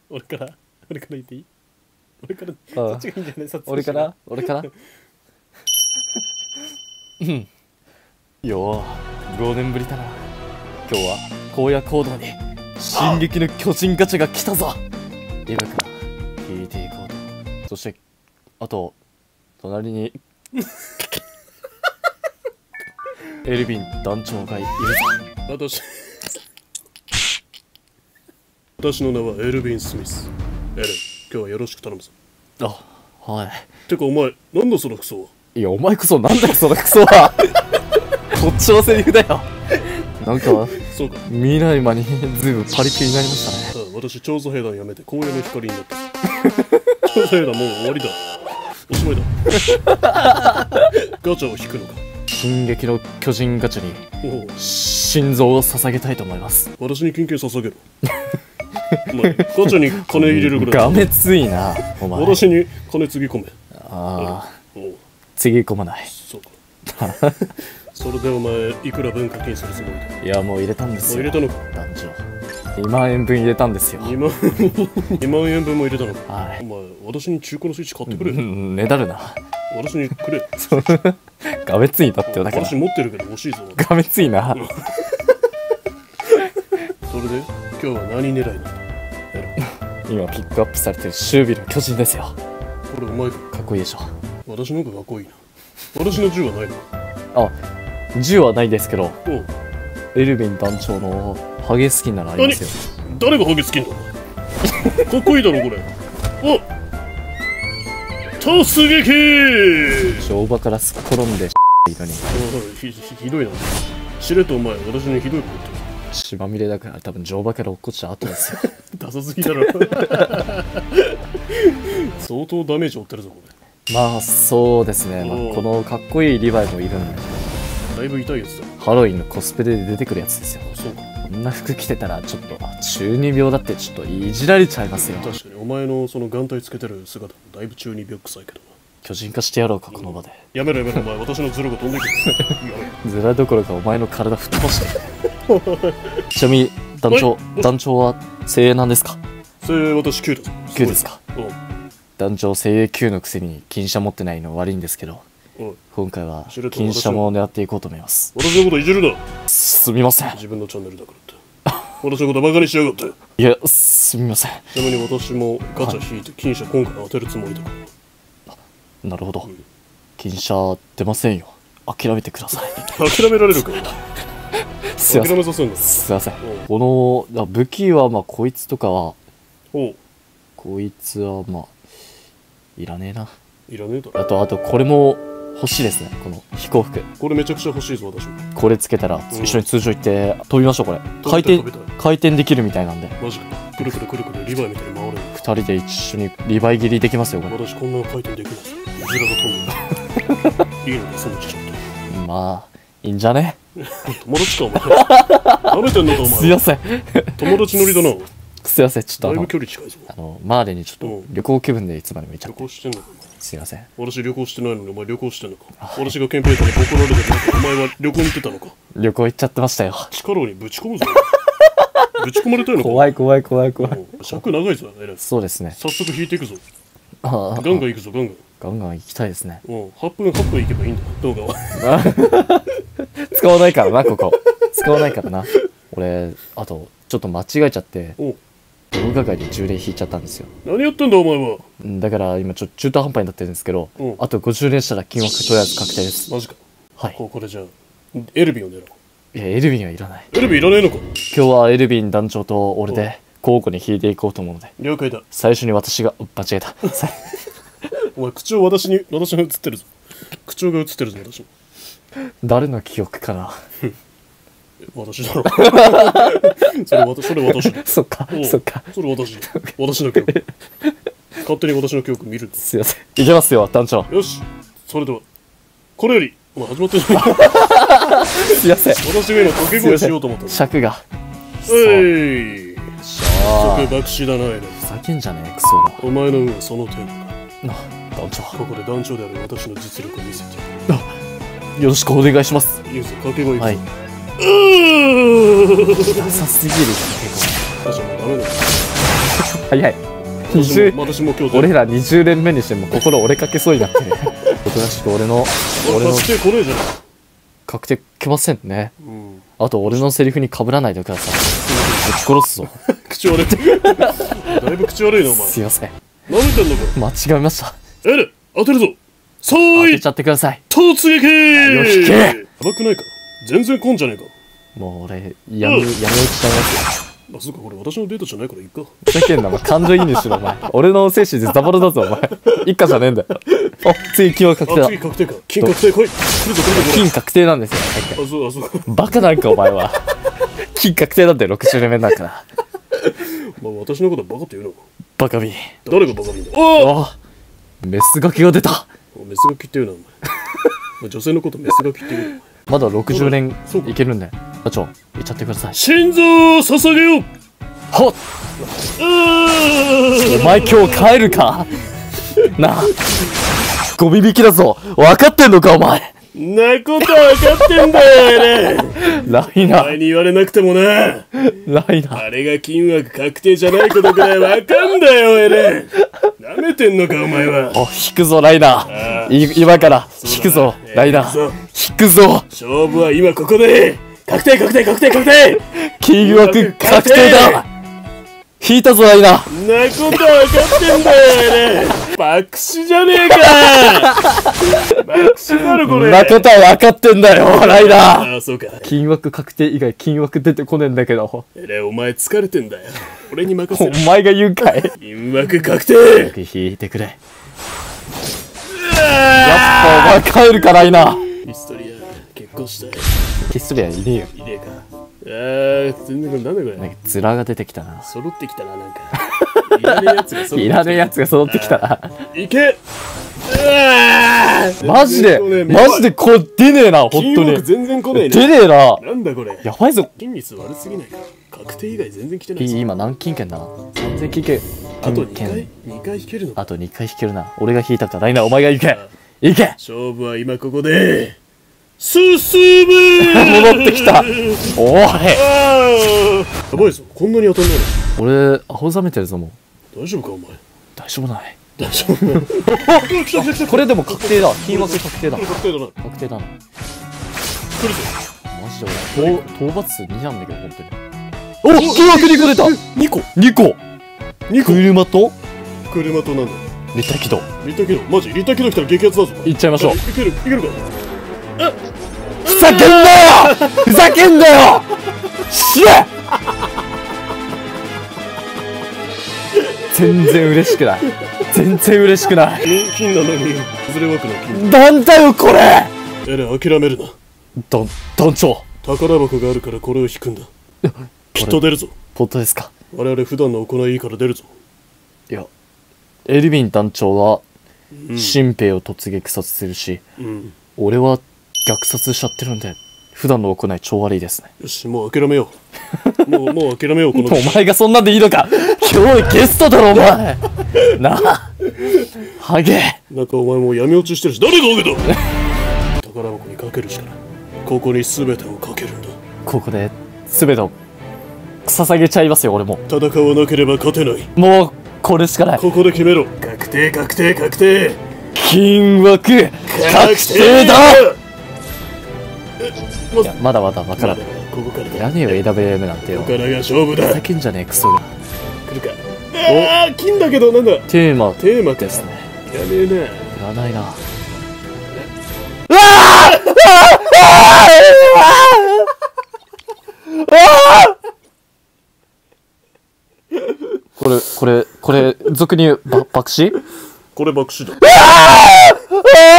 俺から言っていい？俺からそっちがいいんじゃない？ 俺からうんよー5年ぶりだな。今日は荒野行動に進撃の巨人ガチャが来たぞ。今から引いていこうと。そしてあと隣にエルヴィン団長がいるぞ。 私の名はエルヴィン・スミス。エレン、今日はよろしく頼むぞ。 あ、はい。 てかお前、なんだそのクソは。 いや、お前こそなんだよそのクソは。こっちのセリフだよ。なんかそうか、 見ない間にずいぶんパリピになりましたね。 私調査兵団辞めて荒野の光になった。調査兵団もう終わりだ。おしまいだ。ガチャを引くのか。 進撃の巨人ガチャに心臓を捧げたいと思います。 私に金券捧げろ。お前ガチャに金入れるぐらい。 がめついなお前。 私に金つぎ込め。 ああ、つぎ込まない。 そうか。それでお前いくら分課金するつもりだ。 いや、もう入れたんですよ。 もう入れたのか。 団長2万円分入れたんですよ。 2万円分も入れたのか。 はい。 お前私に中古のスイッチ買ってくれ。 ねだるな。 私にくれ。 がめついだってよ。だから私持ってるけど欲しいぞ。 がめついな。 それで今日は何狙いなんだ。 今ピックアップされてる守備の巨人ですよ。 これお前か。 かっこいいでしょ。 私の方がかっこいいな。私の銃はないのか。 あ、銃はないですけど、 おう、 エルヴィン団長のハゲスキンならありますよ。 誰がハゲスキンだ。かっこいいだろこれ。お、突撃。 乗馬からすっ転んでいいのに。 ひどいな。しれっとお前私にひどいこと言ってる。 血まみれだから多分乗馬から落っこちた後ですよ。 ダサすぎだろ。相当ダメージ負ってるぞこれ。 まあそうですね、まあ、このかっこいいリヴァイもいるんで、 だいぶ痛いやつだ。 ハロウィンのコスプレで出てくるやつですよ。 そうか。 こんな服着てたらちょっと中二病だってちょっといじられちゃいますよ。 確かにお前のその眼帯つけてる姿もだいぶ中二病臭いけどな。 巨人化してやろうかこの場で。 やめろお前、私のズルが飛んでくる。 ズラどころかお前の体吹っ飛ばして。ちなみに団長は精鋭なんですか？ 精鋭私9だぞ。 9ですか？ うん。 団長精鋭9のくせに金車持ってないの悪いんですけど、今回は金車も狙っていこうと思います。 私のこといじるな。 すみません。 自分のチャンネルだからって。私のことバカにしやがって。 いや、すみません。 ちなみに私もガチャ引いて金車今回当てるつもりだから。 なるほど。金車出ませんよ。諦めてください。 諦められるか。 すいません。 諦めさせんの。 すいません。この武器はまあこいつとかは、こいつはまあいらねえな。 いらねえだろ。 あとこれも欲しいですね。この飛行服。 これめちゃくちゃ欲しいぞ私も。 これつけたら一緒に通常行って飛びましょう。これ回転できるみたいなんで。 マジか。くるくるくるくるリヴァイみたいに回れる。 2人で一緒にリヴァイ切りできますよこれ。 私こんな回転できないぞ。ズラが飛んでる。いいのかそのちょっと。 まあいいんじゃね。 友達かお前。舐めてんのかお前。 すいません。 友達乗りだな。 すいません。ちょっとだいぶ距離近いぞ。 マーレにちょっと旅行気分でいつまでもいちゃって。 旅行してんのかお前。 すいません。 私旅行してないのにお前旅行してんのか。私が憲兵隊に怒られてるのか。お前は旅行に行ってたのか。 旅行行っちゃってましたよ。 力にぶち込むぞ。ぶち込まれたいのか。 怖い。 尺長いぞ。 そうですね。 早速引いていくぞ。 ガガンガン行くぞガンガン。 ガンガン行きたいですね。 8分行けばいいんだ動画は。 使わないからなここ。使わないからな。俺あとちょっと間違えちゃって動画外で10連引いちゃったんですよ。 何やってんだお前は。 だから今ちょっと中途半端になってるんですけど、あと50連したら金額とりあえず確定です。 マジか。 はい。 これじゃあエルヴィンを狙おう。 いやエルヴィンはいらない。 エルヴィンいらないのか。 今日はエルヴィン団長と俺で交互に引いていこうと思うので。 了解だ。 最初に私が間違えた。 お前口を私が映ってるぞ。口調が映ってるぞ私。 誰の記憶かな。 私だろ。それ私。 そっか。 それ私の記憶。勝手に私の記憶見るんだ。 すいません。いきますよ団長。 よし。それではこれよりお前始まってる。 すいません。 私が今掛け声しようと思った。 尺が。 早速爆死だな。 ふざけんじゃねえクソが。 お前の運はその程度か。 団長。 ここで団長である私の実力を見せてやる。よろしくお願いします。 いいぞ掛け声。 はい。ダサすぎる掛け声。 私はもうダメだよ。 早い。 私も今日俺ら20連目にしても心折れかけそうになってる。おとなしく俺の確定これじゃない。 確定来ませんね。 うん。 あと俺のセリフに被らないでください。ぶっ殺すぞ。 口悪い。だいぶ口悪いなお前。 すいません。 舐めてんのか。 間違えました。 エレ当てるぞ。そ当ーいてちゃってください。 突撃よし引け。 やばくないか。全然来んじゃねえか。 もう俺闇落ちちゃいますよ。 あ、そうか、これ私のデータじゃないからいいか。 ふざけんな、お前感情移入しろお前。俺の精子でザバロだぞお前。一家じゃねえんだよ。あ、次金は確定あ、 だ。 次確定か。金確定来い。来るぞ来るぞこれ。 金確定なんですよ。 あ、そうあそうか。 バカなんかお前は。金確定なんだよ、60連目だから。 まあ私のことバカって言うのか。 バカビ。 誰がバカ見んだ。ああ、メスガキが出た。 メスガキって言うなお前。まあ女性のことメスガキって言うの。 まだ60連そうかいけるんで。課長、いっちゃってください。 心臓を捧げよう。 はっ、お前今日帰るかなあ、ゴミ引きだぞ。分かってんのかお前。 なことは分かってんだよね。 ライナ前に言われなくてもな。 ライナあれが金枠確定じゃないことくらい分かんだよエレン。なめてんのかお前は。 お、引くぞライナ今から引くぞライナ引くぞ。 勝負は今ここで。確定確定確定確定。 金枠確定だ。引いたぞライナなことは分かってんだよね。爆死じゃねえか。爆死だろこれ。 なことは分かってんだよライナああそうか。 金枠確定以外金枠出てこねえんだけど。 エレンお前疲れてんだよ。俺に任せろ。 お前が言うかい。 金枠確定。 よく引いてくれ。やっぱお前帰るかライナヒストリア結婚したい。 キスリアいねえよ。 いねえか。全然これなんだこれ。 なんかズラが出てきたな。 揃ってきたななんか。いらねえやつが揃ってきた。 いらねえやつが揃ってきたな。 いけ。 マジでこれ出ねえな、ほんとに金枠。全然来ねえね。 出ねえな。 なんだこれ。 やばいぞ。 金率悪すぎないか。確定以外全然来てないぞ。 今何金券だな。3000金券。 あと2 金回券 2回引けるのか。 あと2回引けるな。俺が引いたからライナお前が行け。行け。 勝負は今ここで進む。 戻ってきた。おい。 やばいぞ。こんなに当たんないの。 俺、アホざめてるぞもう。 大丈夫かお前。 大丈夫ない。 大丈夫。あ、来た来た来た。 これでも確定だ。金枠確定だ。 確定だな。 確定だな。 来るぞ。 マジで俺、討伐数2なんだけど、本当に。お、金枠2個出た。 2個 2個。 2個。 車と車となんだ。 立体起動。 立体起動。マジ立体起動来たら激アツだぞ。 いっちゃいましょう。 いけるいけるか。 ふざけんなよふざけんなよしれ全然嬉しくない。全然嬉しくない。 金なのに外れ枠の金。 なんだよこれ。 エレン諦めるな。 団長。 宝箱があるからこれを引くんだ。きっと出るぞ。 本当ですか。 我々普段の行いいいから出るぞ。 いや、エルヴィン団長は新兵を突撃させてるし、俺は虐殺しちゃってるんで普段の行い超悪いですね。 よし、もう諦めよう。もう諦めようこの。 お前がそんなんでいいのか。今日ゲストだろお前。なあハゲ。 なんかお前もう闇落ちしてるし。誰がハゲだ。宝箱にかけるしかない。ここに全てをかけるんだ。 ここで全てを捧げちゃいますよ俺も。 戦わなければ勝てない。 もうこれしかない。 ここで決めろ。確定確定確定。 金枠確定だ。いやまだまだ分からん。 ここからだ。 やねえよ AWM なんてよ。 ここからが勝負だ。 ふざけんじゃねえクソが。 来るか。ああ金だけどなんだ。 テーマテーマかですね。 やねえな。 いらないな。これ俗に言う爆死。 これ爆死だ。